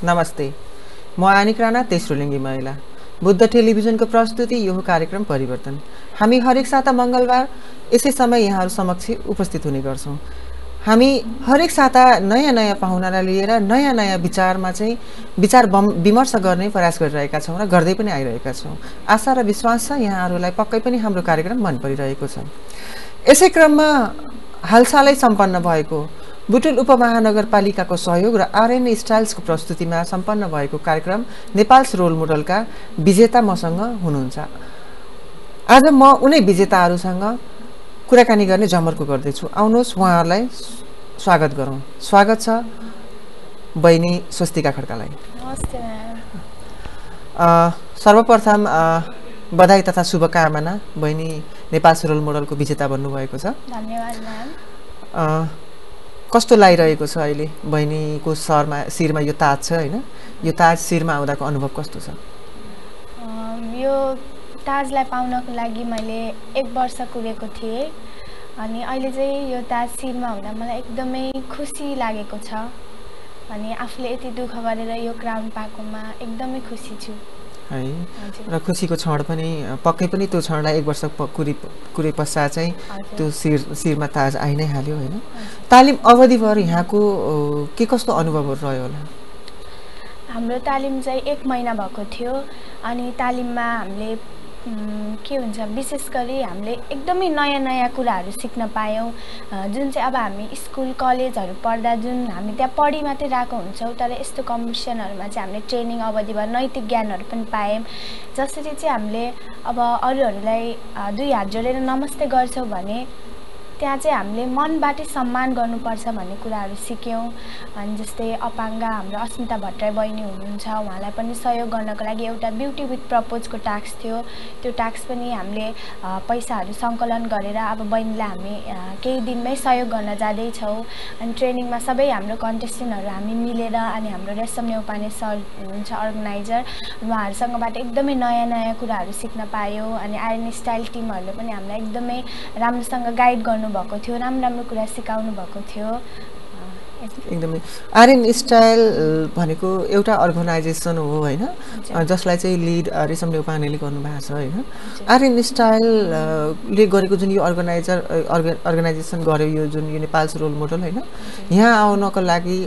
नमस्ते, म आनिक राणा, तेस्रो लिङ्गी महिला। बुद्ध टेलिभिजनको प्रस्तुति यो कार्यक्रम परिवर्तन। हामी हरेक साता मङ्गलबार यसै समय यहाँहरू समक्ष उपस्थित हुने गर्छौँ। हामी हरेक साता नयाँ पाहुनालाई लिएर नयाँ विचारमा चाहिँ विचार विमर्श गर्ने प्रयास गरिरहेका छौँ र गर्दै पनि आइरहेका छौँ। आशा र विश्वास छ यहाँहरूलाई पक्कै पनि हाम्रो कार्यक्रम मन परिरहेको छ। यसै क्रममा हालसालै सम्पन्न भएको बुटवल उपमहानगरपालिकाको सहयोग र आरएन स्टाइल्सको प्रस्तुतिमा सम्पन्न भएको कार्यक्रम नेपाल्स रोल मोडलका विजेता मसँग हुनुहुन्छ। आज म उनै विजेताहरूसँग कुराकानी गर्ने जमर्को गर्दैछु। आउनुहोस् उहाँहरूलाई स्वागत गरौँ। स्वागत छ बहिनी स्वस्तिका खड्कालाई। नमस्ते म्याम। सर्वप्रथम बधाई तथा शुभकामना, बहिनी नेपाल्स रोल मोडलको विजेता बन्नुभएको छ। धन्यवाद म्याम। कस्तो लागिरहेको छ अहिले बहिनीको शिरमा यो ताज छ हैन? यो ताज शिरमा आउँदाको अनुभव कस्तो छ? यो ताजलाई पाउनको लागि मैले 1 वर्ष कुरेको थिएँ अनि अहिले चाहिँ यो ताज शिरमा हुँदा मलाई एकदमै खुसी लागेको छ अनि आफूले यति दुःख गरेर यो क्राउन पाएकोमा एकदमै खुसी छु है। र खुसीको क्षण पनि पक्कै पनि त्यो क्षणलाई 1 वर्ष कुरे पश्चात चाहिँ त्यो शिरमा ताज आइ नै हाल्यो हैन? तालिम अवधिभर यहाँको के कस्तो अनुभवहरू रह्यो होला? हाम्रो तालिम चाहिँ 1 महिना भएको थियो अनि तालिममा हामीले के हुन्छ विशेष गरी हामीले एकदमै नयाँ कुराहरू सिक्न पायौँ। जुन चाहिँ अब हामी स्कुल कलेजहरू पढ्दा जुन हामी त्यहाँ पढि मात्रै रहेको हुन्छौँ, तर यस्तो कम्पिटिसनहरूमा चाहिँ हामीले ट्रेनिङ अवधिभर नैतिक ज्ञानहरू पनि पायौँ। जसरी चाहिँ हामीले अब अरूहरूलाई 2 हात जोडेर नमस्ते गर्छौँ भने त्यहाँ चाहिँ हामीले मनबाटै सम्मान गर्नुपर्छ भन्ने कुराहरू सिक्यौँ। अनि जस्तै अपाङ्ग हाम्रो अस्मिता भट्टराई बहिनी हुनुहुन्छ, उहाँलाई पनि सहयोग गर्नको लागि एउटा ब्युटी विथ प्रपोजको टास्क थियो। त्यो टास्क पनि हामीले पैसाहरू सङ्कलन गरेर अब बहिनीलाई हामी केही दिनमै सहयोग गर्न जाँदैछौँ। अनि ट्रेनिङमा सबै हाम्रो कन्टेस्टेन्टहरू हामी मिलेर अनि हाम्रो रेशम नेउपाने सर हुनुहुन्छ अर्गनाइजर, उहाँहरूसँगबाट एकदमै नयाँ कुराहरू सिक्न पायौँ। अनि आइरन स्टाइल टिमहरूले पनि हामीलाई एकदमै राम्रोसँग गाइड गर्नुभएको थियो, राम्रो कुरा सिकाउनु भएको थियो। एकदमै आरएन स्टाइल भनेको एउटा अर्गनाइजेसन हो हैन, जसलाई चाहिँ लिड रेशम नेउपानेले गर्नुभएको छ हैन? आरएन स्टाइलले गरेको जुन यो अर्गनाइजेसन गर्यो, यो जुन यो नेपाल्स रोल मोडल हैन, यहाँ आउनको लागि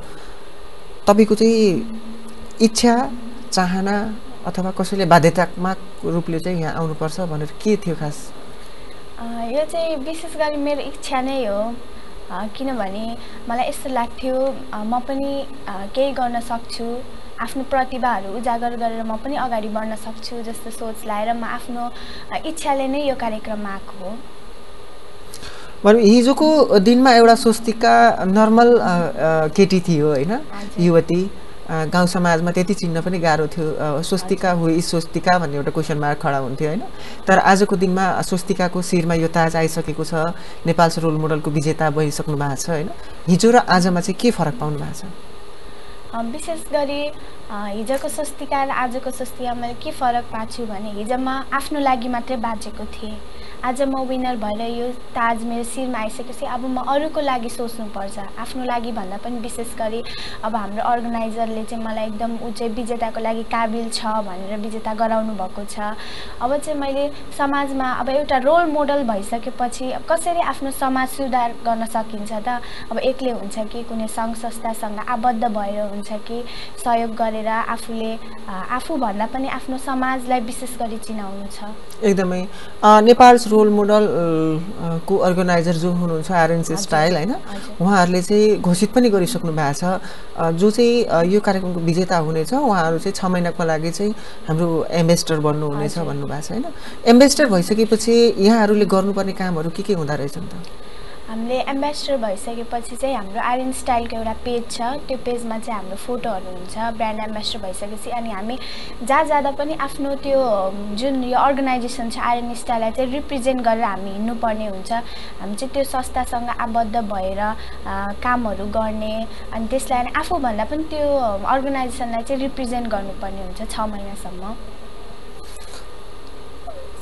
तपाईको चाहिँ इच्छा चाहना अथवा कसैले बाध्यतात्मक रूपले चाहिँ यहाँ आउनुपर्छ भनेर के थियो खास? यो चाहिँ विशेष गरी मेरो इच्छा नै हो, किनभने मलाई यस्तो लाग्थ्यो म पनि केही गर्न सक्छु, आफ्नो प्रतिभाहरू उजागर गरेर म पनि अगाडि बढ्न सक्छु जस्तो सोच लाएर म आफ्नो इच्छाले नै यो कार्यक्रममा आएको हो। भने हिजोको दिनमा एउटा स्वस्तिका नर्मल केटी थियो हैन, युवती, गाउँ समाजमा त्यति चिन्न पनि गाह्रो थियो। स्वस्तिका हुई स्वस्तिका भन्ने एउटा क्वेसन मार्क खडा हुन्थ्यो हैन? तर आजको दिनमा स्वस्तिकाको शिरमा यो ताज आइसकेको छ, नेपाल्स रोल मोडलको विजेता भइसक्नु भएको छ हैन? हिजो र आजमा चाहिँ के फरक पाउनु भएको छ? विशेष गरी हिजोको स्वस्तिका र आजको स्वस्तिका मैले के फरक पाछु भने हिजो म आफ्नो लागि मात्रै बाँचेको थिएँ, आज म विनर भएर यो ताज मेरो शिरमा आइसकेपछि अब म अरूको लागि सोच्नुपर्छ। आफ्नो लागि भन्दा पनि विशेष गरी अब हाम्रो अर्गनाइजरले चाहिँ मलाई एकदम ऊ चाहिँ विजेताको लागि काबिल छ भनेर विजेता गराउनु भएको छ। अब चाहिँ मैले समाजमा अब एउटा रोल मोडल भइसकेपछि अब कसरी आफ्नो समाज सुधार गर्न सकिन्छ त? अब एक्लै हुन्छ कि कुनै सङ्घ संस्थासँग आबद्ध भएर हुन्छ कि सहयोग गरेर आफूले आफूभन्दा पनि आफ्नो समाजलाई विशेष गरी चिनाउनु छ। एकदमै नेपाल्स रोल मोडल को अर्गनाइजर जो हुनुहुन्छ आरएन स्टाइल हैन, उहाँहरूले चाहिँ घोषित पनि गरिसक्नु भएको छ जो चाहिँ यो कार्यक्रमको विजेता हुनेछ उहाँहरू चाहिँ 6 महिनाको लागि चाहिँ हाम्रो एम्बेसडर बन्नुहुनेछ भन्नुभएको छ हैन? एम्बेसडर भइसकेपछि यहाँहरूले गर्नुपर्ने कामहरू के हुँदा रहेछन् त? हामीले एम्बेसडर भइसकेपछि चाहिँ हाम्रो आरएन स्टाइलको एउटा पेज छ, त्यो पेजमा चाहिँ हाम्रो फोटोहरू हुन्छ ब्रान्ड एम्बेसडर भइसकेपछि। अनि हामी जहाँ जाँदा पनि आफ्नो त्यो जुन यो अर्गनाइजेसन छ आरएन स्टाइललाई चाहिँ रिप्रेजेन्ट गरेर हामी हिँड्नुपर्ने हुन्छ। हामी चाहिँ त्यो संस्थासँग आबद्ध भएर कामहरू गर्ने अनि त्यसलाई आफूभन्दा पनि त्यो अर्गनाइजेसनलाई चाहिँ रिप्रेजेन्ट गर्नुपर्ने हुन्छ 6 महिनासम्म।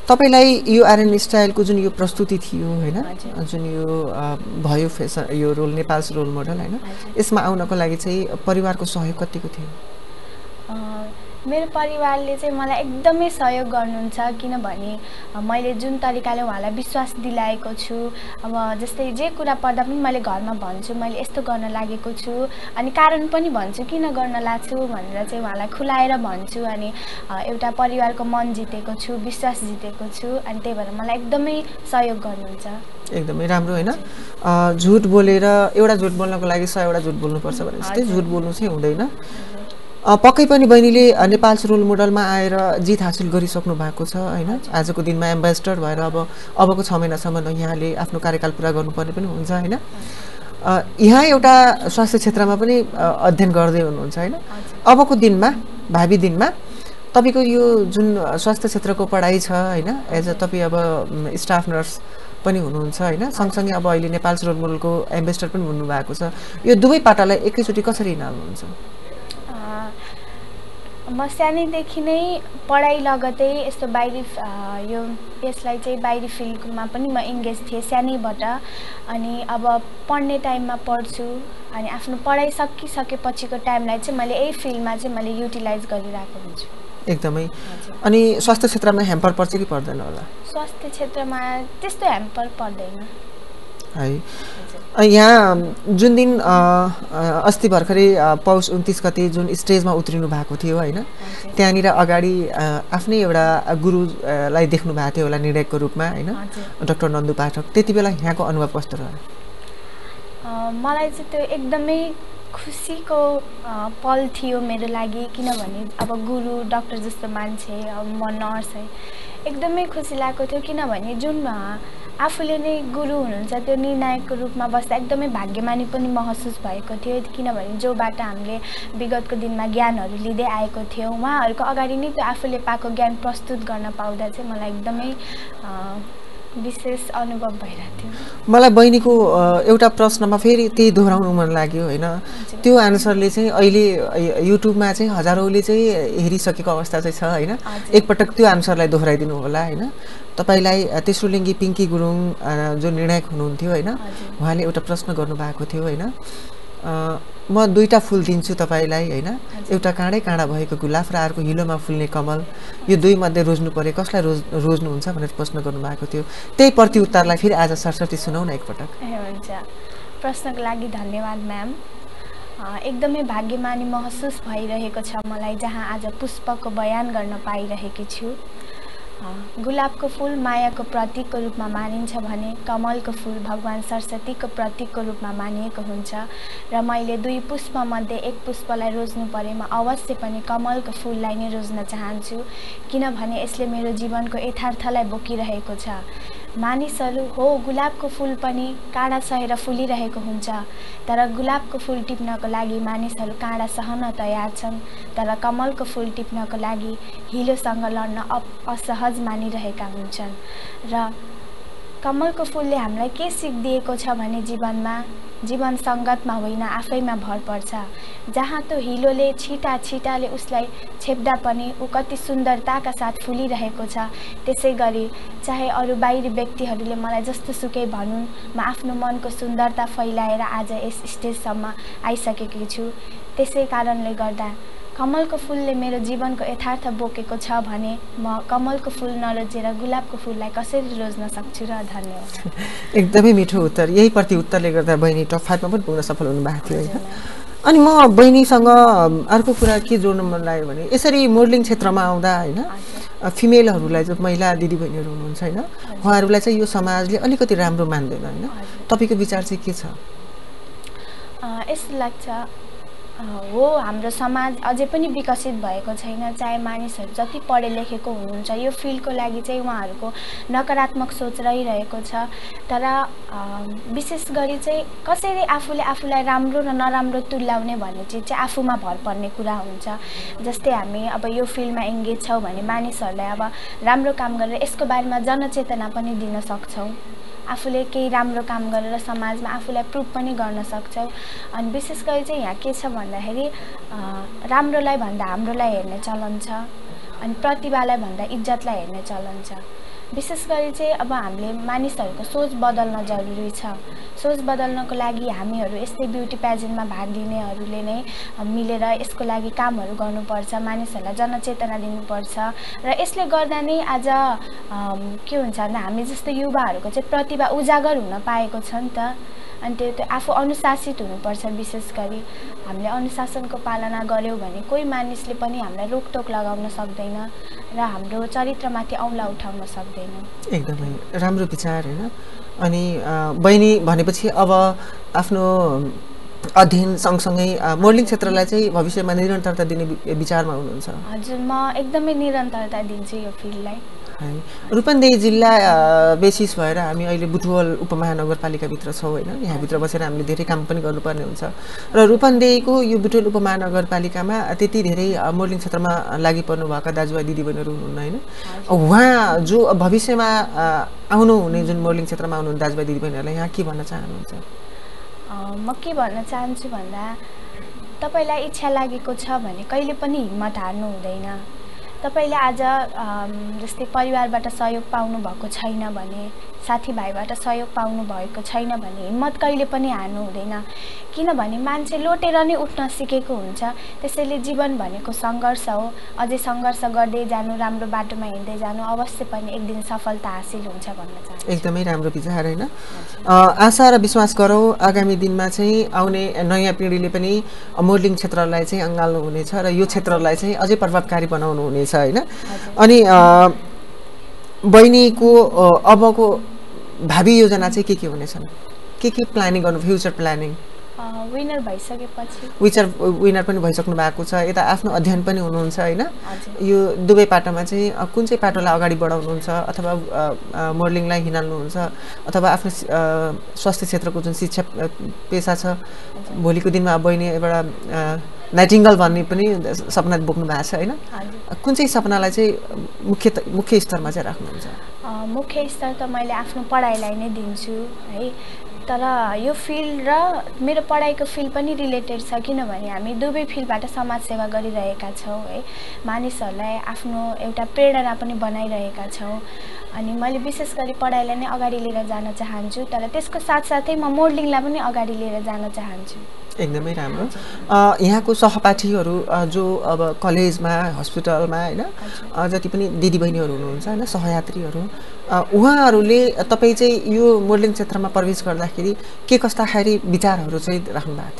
तपाईलाई यो आरएन स्टाइलको जुन यो प्रस्तुति थियो हैन हजुर। जुन यो भयो फेसन यो रोल नेपाल्स रोल मोडल हैन हजुर। यसमा आउनको लागि चाहिँ परिवारको सहयोग कतिको थियो मेरो परिवारले चाहिँ मलाई एकदमै सहयोग गर्नुहुन्छ किनभने मैले जुन तरिकाले उहाँलाई विश्वास दिलाएको छु अब जस्तै जे कुरा पर्दा पनि मैले घरमा भन्छु मैले यस्तो गर्न लागेको छु अनि कारण पनि भन्छु किन गर्न लाग्छु भनेर चाहिँ उहाँलाई खुलाएर भन्छु अनि एउटा परिवारको मन जितेको छु विश्वास जितेको छु अनि त्यही भएर मलाई एकदमै सहयोग गर्नुहुन्छ एकदमै राम्रो हैन झुट बोलेर एउटा झुट बोल्नको लागि 100 वटा झुट बोल्नुपर्छ भने जस्तै झुट बोल्नु चाहिँ हुँदैन पक्कै पनि बहिनीले नेपाल्स रोल मोडलमा आएर जित हासिल गरिसक्नु भएको छ हैन आजको दिनमा एम्बेसडर भएर अबको 6 महिनासम्म यहाँले आफ्नो कार्यकाल पूरा गर्नुपर्ने पनि हुन्छ हैन यहाँ एउटा स्वास्थ्य क्षेत्रमा पनि अध्ययन गर्दै हुनुहुन्छ हैन अबको दिनमा भावी दिनमा तपाईको यो जुन स्वास्थ्य क्षेत्रको पढाइ छ हैन एज अ तपाई अब स्टाफ नर्स पनि हुनुहुन्छ हैन सँगसँगै अब अहिले नेपाल्स रोल मोडलको एम्बेसडर पनि हुनु भएको छ यो दुवै पाटालाई एकैचोटी कसरी हिँड्नुहुन्छ म सानैदेखि नै पढाइ लगतै यस्तो बाहिरी यसलाई चाहिँ बाहिरी फिल्डमा पनि म इन्गेज थिएँ सानैबाट अनि अब पढ्ने टाइममा पढ्छु अनि आफ्नो पढाइ सकिसकेपछिको टाइमलाई चाहिँ मैले यही फिल्डमा चाहिँ मैले युटिलाइज गरिरहेको हुन्छु एकदमै अनि स्वास्थ्य क्षेत्रमा ह्याम्पर पर्छ कि पर्दैन होला स्वास्थ्य क्षेत्रमा त्यस्तो ह्याम्पर पर्दैन है यहाँ जुन दिन अस्ति भर्खरै पौष 29 गते जुन स्टेजमा उत्रिनु भएको थियो हैन त्यहाँनिर अगाडि आफ्नै एउटा गुरुलाई देख्नु भएको थियो होला निर्णायकको रूपमा हैन डाक्टर नन्दु पाठक त्यतिबेला यहाँको अनुभव कस्तो रह्यो मलाई चाहिँ त्यो एकदमै खुसीको पल थियो मेरो लागि किनभने अब गुरु डाक्टर जस्तो मान्छे अब म नर्स है एकदमै खुसी लागेको थियो किनभने जुन आफूले नै गुरु हुनुहुन्छ त्यो निर्णायकको रूपमा बस्दा एकदमै भाग्यमानी पनि महसुस भएको थियो किनभने जोबाट हामीले विगतको दिनमा ज्ञानहरू लिँदै आएको थियौँ उहाँहरूको अगाडि नै त्यो आफूले पाएको ज्ञान प्रस्तुत गर्न पाउँदा चाहिँ मलाई एकदमै विशेष अनुभव भइरहेको थियो मलाई बहिनीको एउटा प्रश्नमा फेरि त्यही दोहोऱ्याउनु मन लाग्यो हैन त्यो आन्सरले चाहिँ अहिले युट्युबमा चाहिँ हजारौंले चाहिँ हेरिसकेको अवस्था चाहिँ छ हैन एकपटक त्यो आन्सरलाई दोहोऱ्याइदिनु होला हैन तपाईलाई तेस्रो लिङ्गी पिङ्की गुरुङ जो निर्णायक हुनुहुन्थ्यो हैन उहाँले एउटा प्रश्न गर्नु भएको थियो हैन म दुईटा फूल दिन्छु तपाईलाई हैन एउटा काँडै काँडा भएको गुलाफ र अर्को हिलोमा फुल्ने कमल यो दुई मध्ये रोज्नु पर्यो कसलाई रोज्नुहुन्छ भनेर प्रश्न गर्नु भएको थियो त्यही प्रतिउत्तरलाई फेरि आज सरस्वती सुनाउ न एकपटक हुन्छ प्रश्नको लागि धन्यवाद म्याम एकदमै भाग्यमानी महसुस भइरहेको छ मलाई जहाँ आज पुष्पको बयान गर्न पाइरहेकी छु गुलाबको फूल मायाको प्रतीकको रूपमा मानिन्छ भने कमलको फूल भगवान सरस्वतीको प्रतीकको रूपमा मानिएको हुन्छ र मैले दुई पुष्पमध्ये एक पुष्पलाई रोज्नु परेमा अवश्य पनि कमलको फूललाई नै रोज्न चाहन्छु किनभने यसले मेरो जीवनको यथार्थलाई बोकिरहेको छ मानिसहरू हो गुलाबको फूल पनि काँडा सहेर फुलिरहेको हुन्छ तर गुलाबको फूल टिप्नको लागि मानिसहरू काँडा सहन तयार छन् तर कमलको फूल टिप्नको लागि हिलोसँग लड्न असहज मानिरहेका हुन्छन् र कमलको फूलले हामीलाई के सिख दिएको छ भने जीवन संगतमा होइन आफैमा भर पर्छ जहाँ त्यो हिलोले छिटाले उसलाई छेप्दा पनि ऊ कति सुन्दरताका साथ फुलिरहेको छ त्यसै गरी चाहे अरू बाहिरी व्यक्तिहरूले मलाई जस्तो सुकै भनुन् म आफ्नो मनको सुन्दरता फैलाएर आज यस स्टेजसम्म आइसकेकी छु त्यसै कारणले गर्दा कमलको फूलले मेरो जीवनको यथार्थ बोकेको छ भने म कमलको फूल नरोजेर गुलाबको फूललाई कसरी रोज्न सक्छु र धन्यवाद एकदमै मिठो उत्तर यही प्रति उत्तरले गर्दा बहिनी टप 5 मा पनि पुग्न सफल हुनु भएको थियो हैन अनि म बहिनीसँग अर्को कुरा के जोड्न मन लाग्यो भने यसरी मोडलिङ क्षेत्रमा आउँदा हैन फिमेलहरूलाई जो महिला दिदीबहिनीहरू हुनुहुन्छ हैन उहाँहरूलाई चाहिँ यो समाजले अलिकति राम्रो मान्दैन हैन तपाईको विचार चाहिँ के छ यस्तो लाग्छ हो हाम्रो समाज अझै पनि विकसित भएको छैन चाहे मानिसहरू जति पढे लेखेको हुनुहुन्छ यो फिल्डको लागि चाहिँ उहाँहरूको नकारात्मक सोच रहिरहेको छ तर विशेष गरी चाहिँ कसरी आफूले आफूलाई राम्रो र नराम्रो तुल्याउने भन्ने चिज चाहिँ आफूमा भर पर्ने कुरा हुन्छ जस्तै हामी अब यो फिल्डमा एंगेज छौं भने मानिसहरूलाई अब राम्रो काम गरेर यसको बारेमा जनचेतना पनि दिन सक्छौं आफूले केही राम्रो काम गरेर समाजमा आफूलाई प्रुभ पनि गर्न सक्छौं अनि विशेष गरी चाहिँ यहाँ के छ भन्दाखेरि राम्रोलाई भन्दा हाम्रोलाई हेर्ने चलन छ अनि प्रतिभालाई भन्दा इज्जतलाई हेर्ने चलन छ विशेष गरी चाहिँ अब हामीले मानिसहरूको सोच बदल्न जरुरी छ। सोच बदल्नको लागि हामीहरू यस्तै ब्युटी पेजेन्टमा भाग लिनेहरूले नै मिलेर यसको लागि कामहरू गर्नुपर्छ, मानिसहरूलाई जनचेतना दिनुपर्छ र यसले गर्दा नै आज के हुन्छ भन्दा हामी जस्तो युवाहरूको चाहिँ प्रतिभा उजागर हुन पाएको छ नि त। अनि त्यो आफू अनुशासित हुनुपर्छ। विशेष गरी हामीले अनुशासनको पालना गर्यौँ भने कोही मानिसले पनि हामीलाई रोकटोक लगाउन सक्दैन र हाम्रो चरित्रमाथि औँला उठाउन सक्दैन। एकदमै राम्रो विचार हैन। अनि बहिनी भनेपछि अब आफ्नो अध्ययन सँगसँगै मोडलिङ क्षेत्रलाई चाहिँ भविष्यमा निरन्तरता दिने विचारमा हुनुहुन्छ? हजुर, म एकदमै निरन्तरता दिन्छु यो फिल्डलाई। रूपन्देही जिल्ला बेसिस भएर हामी अहिले बुटवल उपमहानगरपालिकाभित्र छौँ होइन। यहाँभित्र बसेर हामीले धेरै काम पनि गर्नुपर्ने हुन्छ र रूपन्देहीको यो बुटवल उपमहानगरपालिकामा त्यति धेरै मोडलिङ क्षेत्रमा लागि पर्नुभएका दाजुभाइ दिदीबहिनीहरू हुनुहुन्न होइन। उहाँ जो भविष्यमा आउनुहुने जुन मोडलिङ क्षेत्रमा आउनुहुने दाजुभाइ दिदीबहिनीहरूलाई यहाँ के भन्न चाहनुहुन्छ? म के भन्न चाहन्छु भन्दा तपाईलाई इच्छा लागेको छ भने कहिले पनि हिम्मत हार्नु हुँदैन। तपाईले आज जस्तै परिवारबाट सहयोग पाउनु भएको छैन भने, साथीभाइबाट सहयोग पाउनु भएको छैन भने हिम्मत कहिले पनि हार्नु हुँदैन। किनभने मान्छे लोटेर नै उठ्न सिकेको हुन्छ। त्यसैले जीवन भनेको सङ्घर्ष हो। अझै सङ्घर्ष गर्दै जानु, राम्रो बाटोमा हिँड्दै जानु, अवश्य पनि एक दिन सफलता हासिल हुन्छ भन्न चाहन्छु। एकदमै राम्रो विचार हैन। आशा र विश्वास गरौँ आगामी दिनमा चाहिँ आउने नयाँ पिँढीले पनि मोडलिङ क्षेत्रलाई चाहिँ अँगाल्नु हुनेछ र यो क्षेत्रलाई चाहिँ अझै प्रभावकारी बनाउनु हुनेछ हैन। अनि बहिनीको अबको भावी योजना चाहिँ के हुनेछन्? के प्लानिङ गर्नु, फ्युचर प्लानिङ? विनर भइसकेपछि विनर पनि भइसक्नु भएको छ, यता आफ्नो अध्ययन पनि हुनुहुन्छ हैन। यो दुवै पाटोमा चाहिँ कुन चाहिँ पाटोलाई अगाडि बढाउनुहुन्छ अथवा मोडलिङलाई हिँड्नुहुन्छ अथवा आफ्नो स्वास्थ्य क्षेत्रको जुन शिक्षा पेशा छ, भोलिको दिनमा बहिनी एउटा नाइटिङ्गल भन्ने पनि सपना बोक्नु भएको छ हैन। कुन चाहिँ सपनालाई चाहिँ मुख्य स्तरमा चाहिँ राख्नुहुन्छ? मुख्य स्तर त मैले आफ्नो पढाइलाई नै दिन्छु है। तर यो फिल्ड र मेरो पढाइको फिल्ड पनि रिलेटेड छ। किनभने हामी दुवै फिल्डबाट समाजसेवा गरिरहेका छौँ है। मानिसहरूलाई आफ्नो एउटा प्रेरणा पनि बनाइरहेका छौँ। अनि मैले विशेष गरी पढाइलाई नै अगाडि लिएर जान चाहन्छु, तर त्यसको साथसाथै म मोडलिङलाई पनि अगाडि लिएर जान चाहन्छु। एकदमै राम्रो। यहाँको सहपाठीहरू जो अब कलेजमा, हस्पिटलमा हैन जति पनि दिदीबहिनीहरू हुनुहुन्छ हैन, सहयात्रीहरू, उहाँहरूले तपाईँ चाहिँ यो मोडलिङ क्षेत्रमा प्रवेश गर्दाखेरि के कस्ता खाली विचारहरू चाहिँ राख्नु भएको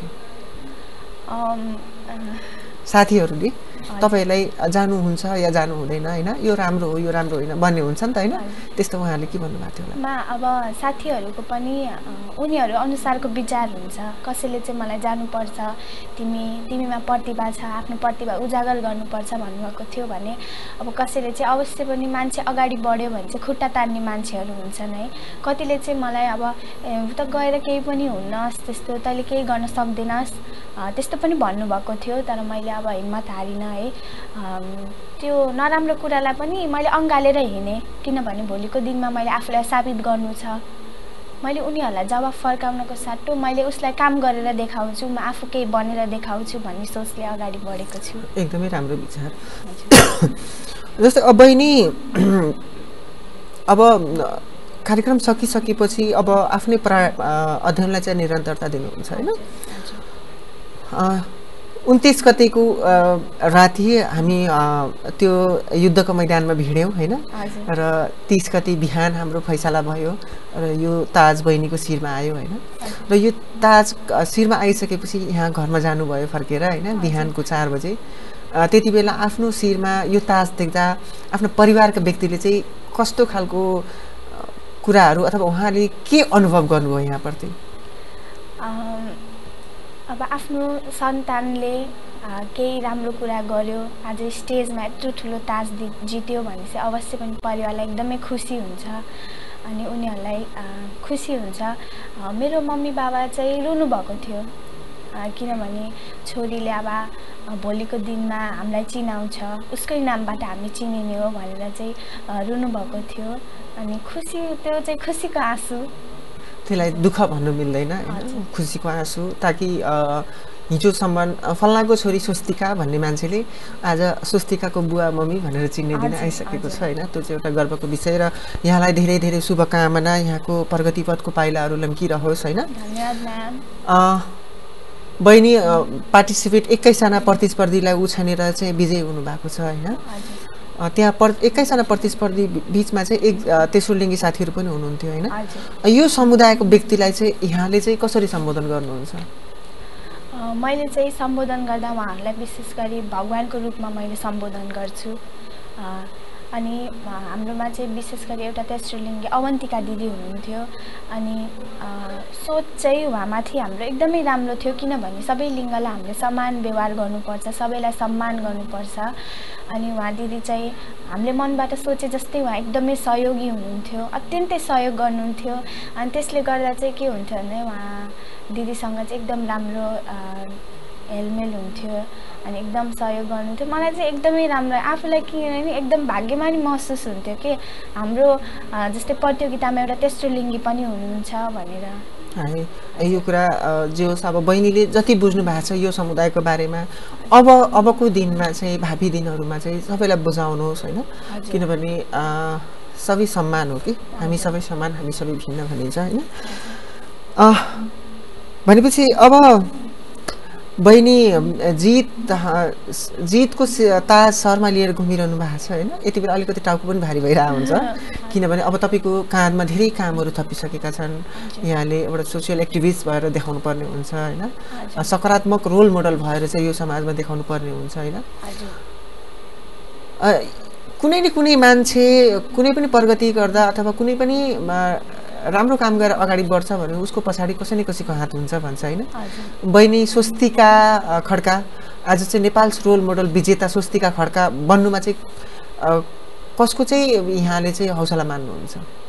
थियो? साथीहरूले तपाईलाई जानुहुन्छ या जानु हुँदैन हैन, यो राम्रो हो, यो राम्रो होइन भन्ने हुन्छ नि त हैन। त्यस्तो उहाँहरूले के भन्नु भएको थियो होला? अब साथीहरूको पनि उनीहरू अनुसारको विचार हुन्छ। कसैले चाहिँ मलाई जानुपर्छ, तिमीमा प्रतिभा छ, आफ्नो प्रतिभा उजागर गर्नुपर्छ भन्नुभएको थियो भने, अब कसैले चाहिँ अवश्य पनि मान्छे अगाडि बढ्यो भने चाहिँ खुट्टा तान्ने मान्छेहरू हुन्छन् है। कतिले चाहिँ मलाई अब त गएर केही पनि हुन्नस्, त्यस्तो तैँले केही गर्न सक्दैनस्, त्यस्तो पनि भन्नुभएको थियो। तर मैले अब हिम्मत हारिनँ है। त्यो नराम्रो कुरालाई पनि मैले अँगालेर हिँडेँ। किनभने भोलिको दिनमा मैले आफूलाई साबित गर्नु छ। मैले उनीहरूलाई जवाफ फर्काउनको साटो मैले उसलाई काम गरेर देखाउँछु, म आफू केही बनेर देखाउँछु भन्ने सोचले अगाडि बढेको छु। एकदमै राम्रो विचार। जस्तै अब बहिनी अब कार्यक्रम सकिसकेपछि अब आफ्नै अध्ययनलाई चाहिँ निरन्तरता दिनुहुन्छ हैन। 29 गतेको राति हामी त्यो युद्धको मैदानमा भिड्यौँ हैन र 30 गते बिहान हाम्रो फैसला भयो र यो ताज बहिनीको शिरमा आयो हैन। र यो ताज शिरमा आइसकेपछि यहाँ घरमा जानुभयो फर्केर हैन बिहानको 4 बजे। त्यति बेला आफ्नो शिरमा यो ताज देख्दा आफ्नो परिवारका व्यक्तिले चाहिँ कस्तो खालको कुराहरू अथवा उहाँले के अनुभव गर्नुभयो यहाँप्रति? अब आफ्नो सन्तानले केही राम्रो कुरा गर्यो, आज स्टेजमा यत्रो ठुलो ताज जित्यो भने चाहिँ अवश्य पनि परिवारलाई एकदमै खुसी हुन्छ अनि उनीहरूलाई खुसी हुन्छ। मेरो मम्मी बाबा चाहिँ रुनु भएको थियो, किनभने छोरीले अब भोलिको दिनमा हामीलाई चिनाउँछ, उसकै नामबाट हामी चिनिने हो भनेर चाहिँ रुनु भएको थियो। अनि खुसी, त्यो चाहिँ खुसीको आँसु, त्यसलाई दुःख भन्नु मिल्दैन, खुसीको आँसु। ताकि हिजो सम्मान फल्नाको छोरी स्वस्तिका भन्ने मान्छेले आज स्वस्तिकाको बुवा मम्मी भनेर चिन्ने दिन आइसकेको छ हैन। त्यो चाहिँ एउटा गर्वको विषय र यहाँलाई धेरै धेरै शुभकामना, यहाँको प्रगति पथको पाइलाहरू लम्किरहोस् हैन। धन्यवाद म्याम। बहिनी पार्टिसिपेट 21 जना प्रतिस्पर्धीलाई उछानेर चाहिँ विजयी हुनुभएको छ हैन। त्यहाँ 21 जना प्रतिस्पर्धी बीचमा चाहिँ एक तेस्रो लिङ्गी साथीहरू पनि हुनुहुन्थ्यो हैन। यो समुदायको व्यक्तिलाई चाहिँ यहाँले चाहिँ कसरी सम्बोधन गर्नुहुन्छ? मैले चाहिँ सम्बोधन गर्दा उहाँहरूलाई विशेष गरी भगवानको रूपमा मैले सम्बोधन गर्छु। अनि हाम्रोमा चाहिँ विशेष गरी एउटा तेस्रो लिङ्गी अवन्तिका दिदी हुनुहुन्थ्यो। अनि सोच चाहिँ उहाँमाथि हाम्रो एकदमै राम्रो थियो, किनभने सबै लिङ्गलाई हामीले समान व्यवहार गर्नुपर्छ, सबैलाई सम्मान गर्नुपर्छ। अनि उहाँ दिदी चाहिँ हामीले मनबाट सोचे जस्तै उहाँ एकदमै सहयोगी हुनुहुन्थ्यो, अत्यन्तै सहयोग गर्नुहुन्थ्यो। अनि त्यसले गर्दा चाहिँ के हुन्थ्यो भने उहाँ दिदीसँग चाहिँ एकदम राम्रो हेलमेल हुन्थ्यो अनि एकदम सहयोग गर्नुहुन्थ्यो। मलाई चाहिँ एकदमै राम्रो, आफूलाई किनभने एकदम भाग्यमानी महसुस हुन्थ्यो कि हाम्रो जस्तै प्रतियोगितामा एउटा तेस्रो लिङ्गी पनि हुनुहुन्छ भनेर। यो कुरा जे होस्, अब बहिनीले जति बुझ्नु भएको छ यो समुदायको बारेमा, अबको दिनमा चाहिँ भावी दिनहरूमा चाहिँ सबैलाई बुझाउनुहोस् हैन। किनभने सबै सम्मान हो कि, हामी सबै समान, हामी सबै भिन्न भनिन्छ हैन। भनेपछि अब बहिनी जितको ताज शर्मा लिएर घुमिरहनु भएको छ हैन। यति बेला अलिकति टाउको पनि भारी भइरहेको हुन्छ, किनभने अब तपाईँको काँधमा धेरै कामहरू थपिसकेका छन्। यहाँले एउटा सोसियल एक्टिभिस्ट भएर देखाउनु पर्ने हुन्छ हैन, सकारात्मक रोल मोडल भएर चाहिँ यो समाजमा देखाउनु पर्ने हुन्छ हैन। कुनै न कुनै मान्छे कुनै पनि प्रगति गर्दा अथवा कुनै पनि राम्रो काम गरेर अगाडि बढ्छ भने उसको पछाडि कसै न कसैको हात हुन्छ भन्छ हैन। बहिनी स्वस्तिका खड्का आज चाहिँ नेपाल रोल मोडल विजेता स्वस्तिका खड्का बन्नुमा चाहिँ कसको चाहिँ यहाँले चाहिँ हौसला मान्नुहुन्छ?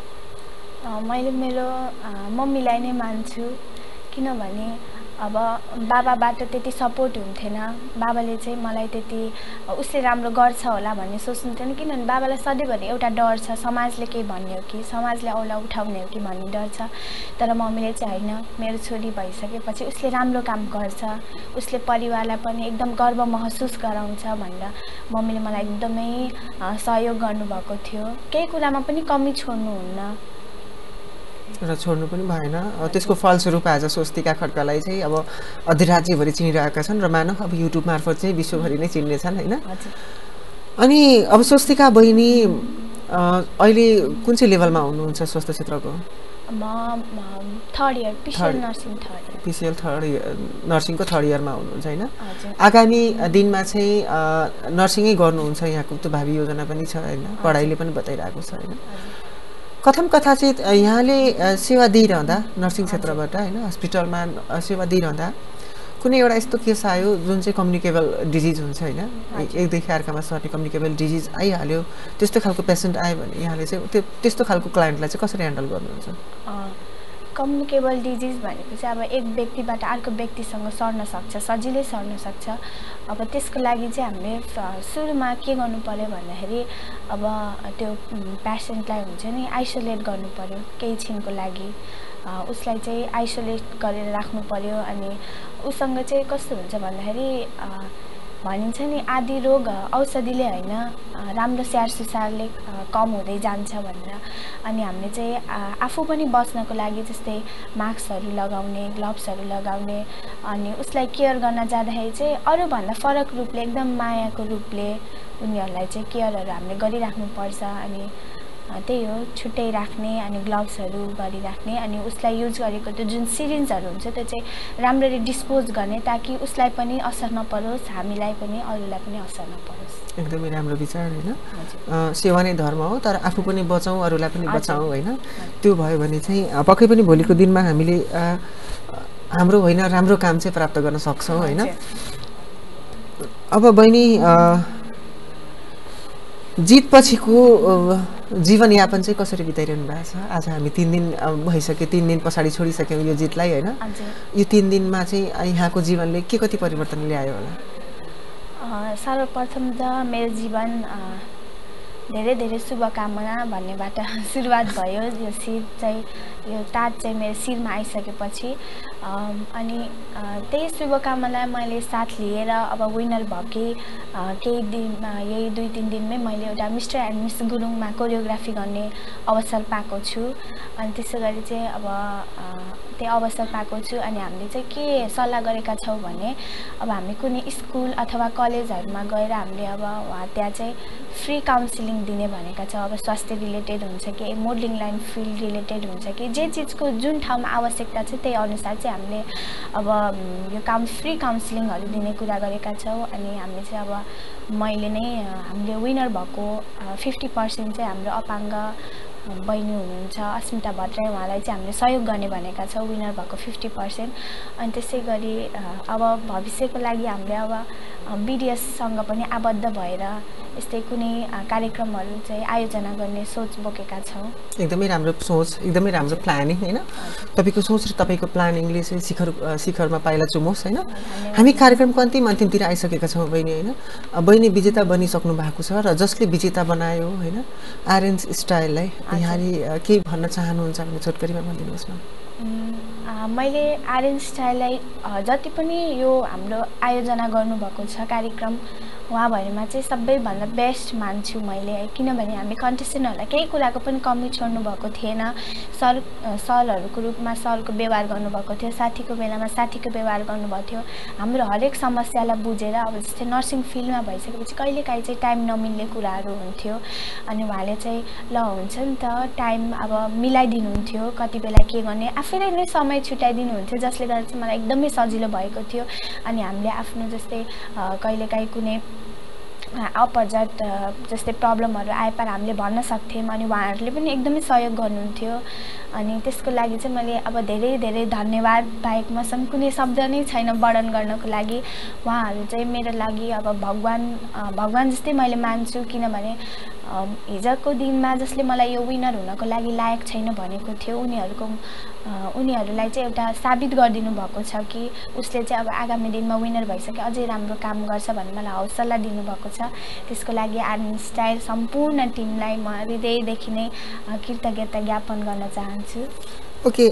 मैले मेरो मम्मीलाई नै मान्छु, किनभने अब बाबाबाट त्यति सपोर्ट हुन्थेन। बाबाले चाहिँ मलाई त्यति उसले राम्रो गर्छ होला भन्ने सोच्नुहुन्थेन, किनभने बाबालाई सधैँभरि एउटा डर छ, समाजले केही भन्ने हो कि, समाजले औला उठाउने हो कि भन्ने डर छ। तर मम्मीले चाहिँ होइन, मेरो छोरी भइसकेपछि उसले राम्रो काम गर्छ, उसले परिवारलाई पनि एकदम गर्व महसुस गराउँछ भनेर मम्मीले मलाई एकदमै सहयोग गर्नुभएको थियो। केही कुरामा पनि कमी छोड्नुहुन्न र छोड्नु पनि भएन। त्यसको फलस्वरूप आज स्वस्तिका खड्कालाई चाहिँ अब अधिराज्यभरि चिनिरहेका छन् र मानव अब युट्युब मार्फत चाहिँ विश्वभरि नै चिन्नेछन् हैन। अनि अब स्वस्तिका बहिनी अहिले कुन चाहिँ लेभलमा हुनुहुन्छ स्वास्थ्य क्षेत्रको? म थर्ड इयर पिसिएल नर्सिङ नर्सिङको थर्ड इयरमा हुनुहुन्छ हैन। आगामी दिनमा चाहिँ नर्सिङै गर्नुहुन्छ, यहाँको त्यो भावी योजना पनि छ हैन, पढाइले पनि बताइरहेको छ हैन। कथम कथा चाहिँ यहाँले सेवा दिइरहँदा नर्सिङ क्षेत्रबाट हैन, हस्पिटलमा सेवा दिइरहँदा कुनै एउटा यस्तो केस आयो जुन चाहिँ कम्युनिकेबल डिजिज हुन्छ हैन, एकदेखि अर्कामा सर्ने कम्युनिकेबल डिजिज आइहाल्यो, त्यस्तो खालको पेसेन्ट आयो भने यहाँले चाहिँ त्यस्तो खालको क्लाइन्टलाई चाहिँ कसरी ह्यान्डल गर्नुहुन्छ? कम्युनिकेबल डिजिज भनेको चाहिँ अब एक व्यक्तिबाट अर्को व्यक्तिसँग सर्न सक्छ, सजिलै सर्न सक्छ। अब त्यसको लागि चाहिँ हामीले सुरुमा के गर्नु पर्यो भन्दाखेरि अब त्यो पेसेन्टलाई हुन्छ नि आइसोलेट गर्नु पर्यो केही छिनको लागि, उसलाई चाहिँ आइसोलेट गरेर राख्नु पर्यो। अनि उसँग चाहिँ कस्तो हुन्छ भन्दाखेरि भनिन्छ नि आदि रोग औषधिले होइन, राम्रो स्याहार सुसारले कम हुँदै जान्छ भनेर। अनि हामीले चाहिँ आफू पनि बच्नको लागि जस्तै मास्कहरू लगाउने, ग्लोभ्सहरू लगाउने, अनि उसलाई केयर गर्न जाँदाखेरि चाहिँ अरूभन्दा फरक रूपले एकदम मायाको रूपले उनीहरूलाई चाहिँ केयरहरू हामीले गरिराख्नुपर्छ। अनि त्यही हो, छुट्टै राख्ने अनि ग्लोभ्सहरू गरिराख्ने, अनि उसलाई युज गरेको त्यो जुन सिरिन्जहरू हुन्छ त्यो चाहिँ राम्ररी डिस्पोज गर्ने, ताकि उसलाई पनि असर नपरोस्, हामीलाई पनि अरूलाई पनि असर नपरोस्। एकदमै राम्रो विचार हैन। सेवा नै धर्म हो, तर आफू पनि बचाउँ अरूलाई पनि बचाउँ हैन। त्यो भयो भने चाहिँ पक्कै पनि भोलिको दिनमा हामीले हाम्रो होइन राम्रो काम चाहिँ प्राप्त गर्न सक्छौँ हैन। अब बहिनी जितपछिको जीवनयापन चाहिँ कसरी बिताइरहनु भएको छ? आज हामी 3 दिन भइसक्यो, 3 दिन पछाडि छोडिसक्यौँ यो जितलाई हैन। यो 3 दिनमा चाहिँ यहाँको जीवनले के कति परिवर्तन ल्यायो होला? सर्वप्रथम त मेरो जीवन धेरै धेरै शुभकामना भन्नेबाट सुरुवात भयो। यो शिर चाहिँ यो ताज चाहिँ मेरो शिरमा आइसकेपछि अनि त्यही शुभकामनालाई मैले साथ लिएर अब विनर भएँ। केही दिनमा यही 2-3 दिनमै मैले एउटा मिस्टर एन्ड मिस गुरुङमा कोरियोग्राफी गर्ने अवसर पाएको छु। अनि त्यसै गरी चाहिँ अब त्यो अवसर पाएको छु। अनि हामीले चाहिँ के सल्लाह गरेका छौँ भने अब हामी कुनै स्कुल अथवा कलेजहरूमा गएर हामीले अब त्यहाँ चाहिँ फ्री काउन्सिलिङ दिने भनेका छौँ। अब स्वास्थ्य रिलेटेड हुन्छ कि मोडलिङ लाइन फिल्ड रिलेटेड हुन्छ कि जे चिजको जुन ठाउँमा आवश्यकता छ त्यही अनुसार चाहिँ हामीले अब यो फ्री काउन्सिलिङहरू दिने कुरा गरेका छौँ। अनि हामीले चाहिँ अब मैले नै हामीले विनर भएको 50% चाहिँ हाम्रो अपाङ्ग बहिनी हुनुहुन्छ अस्मिता भट्टराई, उहाँलाई चाहिँ हामीले सहयोग गर्ने भनेका छौँ विनर भएको 50%। अनि त्यसै गरी अब भविष्यको लागि हामीले अब बिडिएससँग पनि आबद्ध भएर यस्तै कुनै कार्यक्रमहरू चाहिँ आयोजना गर्ने सोच बोकेका छौँ। एकदमै राम्रो सोच, एकदमै राम्रो प्लानिङ हैन। तपाईको सोच र तपाईको प्लानिङले चाहिँ शिखरमा पाइला चुमोस् हैन। हामी कार्यक्रमको अन्तिमतिर आइसकेका छौँ बहिनी हैन। बहिनी विजेता बनिसक्नु भएको छ र जसले विजेता बनायो हैन आरेन्ज स्टाइललाई यहाँले के भन्न चाहनुहुन्छ भने छोटकरीमा भनिदिनुहोस् न। मैले आरेन्ज स्टाइललाई जति पनि यो हाम्रो आयोजना गर्नुभएको छ कार्यक्रम उहाँभरिमा चाहिँ सबैभन्दा बेस्ट मान्छु मैले। किनभने हामी कन्टेस्टेन्टहरूलाई केही कुराको पनि कमी छोड्नु भएको थिएन। सरहरूको रूपमा सरको व्यवहार गर्नुभएको थियो, साथीको बेलामा साथीको व्यवहार गर्नुभएको थियो। हाम्रो हरेक समस्यालाई बुझेर अब जस्तै नर्सिङ फिल्डमा भइसकेपछि कहिलेकाहीँ चाहिँ टाइम नमिल्ने कुराहरू हुन्थ्यो। अनि उहाँले चाहिँ ल हुन्छ नि त टाइम अब मिलाइदिनुहुन्थ्यो, कति बेला के गर्ने आफैले नै समय छुट्याइदिनुहुन्थ्यो, जसले गर्दा चाहिँ मलाई एकदमै सजिलो भएको थियो। अनि हामीले आफ्नो जस्तै कहिलेकाहीँ कुनै अपरजट जस्तै प्रब्लमहरू आएपर हामीले भन्न सक्थ्यौँ। अनि उहाँहरूले पनि एकदमै सहयोग गर्नुहुन्थ्यो। अनि त्यसको लागि चाहिँ मैले अब धेरै धेरै धन्यवाद बाहेक मसँग कुनै शब्द नै छैन वर्णन गर्नको लागि। उहाँहरू चाहिँ मेरो लागि अब भगवान जस्तै मैले मान्छु। किनभने हिजोको दिनमा जसले मलाई यो विनर हुनको लागि लायक छैन भनेको थियो उनीहरूलाई चाहिँ एउटा साबित गरिदिनु भएको छ कि उसले चाहिँ अब आगामी दिनमा विनर भइसके अझै राम्रो काम गर्छ भन्ने मलाई हौसला दिनुभएको छ। त्यसको लागि आर्मी स्टाइल सम्पूर्ण टिमलाई म हृदयदेखि नै कृतज्ञता ज्ञापन गर्न चाहन्छु। ओके,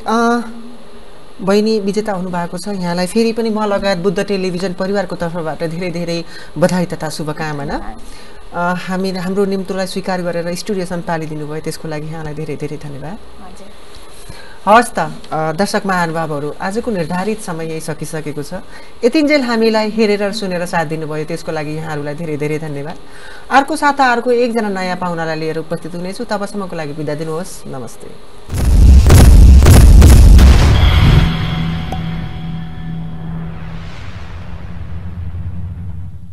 बहिनी विजेता हुनुभएको छ। यहाँलाई फेरि पनि म लगायत बुद्ध टेलिभिजन परिवारको तर्फबाट धेरै धेरै बधाई तथा शुभकामना। हाम्रो निम्तोलाई स्वीकार गरेर स्टुडियोसम्म पालिदिनु भयो त्यसको लागि यहाँलाई धेरै धेरै धन्यवाद। हवस् त दर्शक महानुभावहरू, आजको निर्धारित समय यही सकिसकेको छ। यतिन्जेल हामीलाई हेरेर सुनेर साथ दिनुभयो त्यसको लागि यहाँहरूलाई धेरै धेरै धन्यवाद। अर्को साता अर्को एकजना नयाँ पाहुनालाई लिएर उपस्थित हुनेछु। तबसम्मको लागि बिदा दिनुहोस्। नमस्ते।